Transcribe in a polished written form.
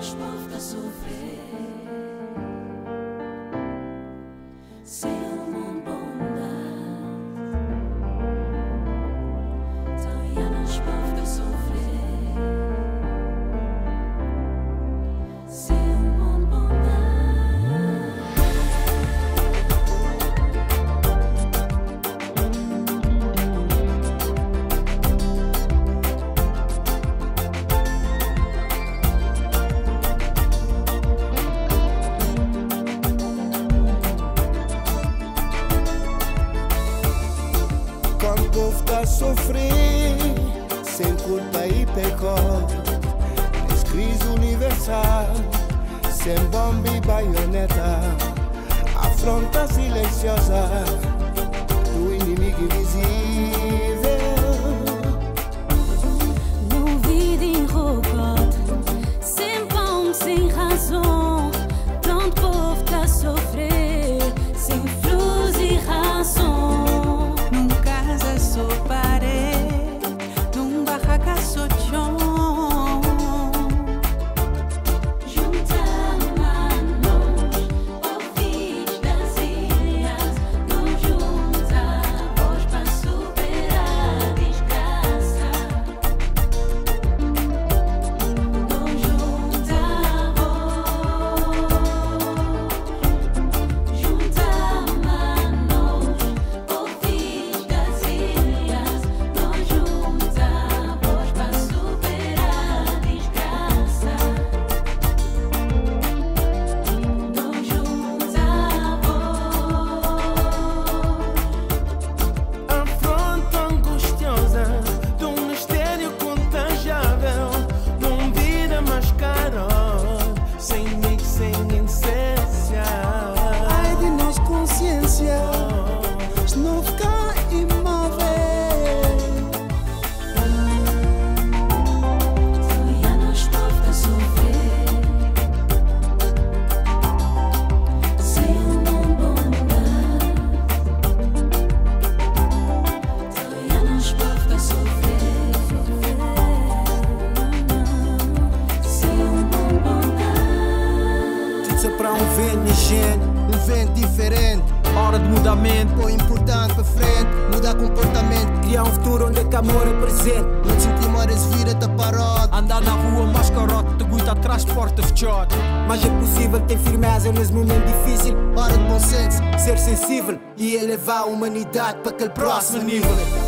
anos povo a sofrer sem um mundo bondade. Então anos povo a sofrer sem um mundo bondade. Quando o povo está a sofrer, sem culpa e pecado, nessa crise universal, sem bomba e baioneta, afronta silenciosa do inimigo invisível. No vida enrugado, sem pão, sem razão, tanto povo está a sofrer, sem flus e ração. Num casa sou parede, num barraca sou chão. Para um vento gente, um vento diferente. Hora de mudamento, o importante para frente, mudar comportamento, criar um futuro onde é que amor é presente. Não sentir horas vira-te parote. Andar na rua mascarote, te guita atrás de porta fechada. Mas é possível ter firmeza nesse momento difícil. Hora de bom senso, ser sensível e elevar a humanidade para aquele próximo nível.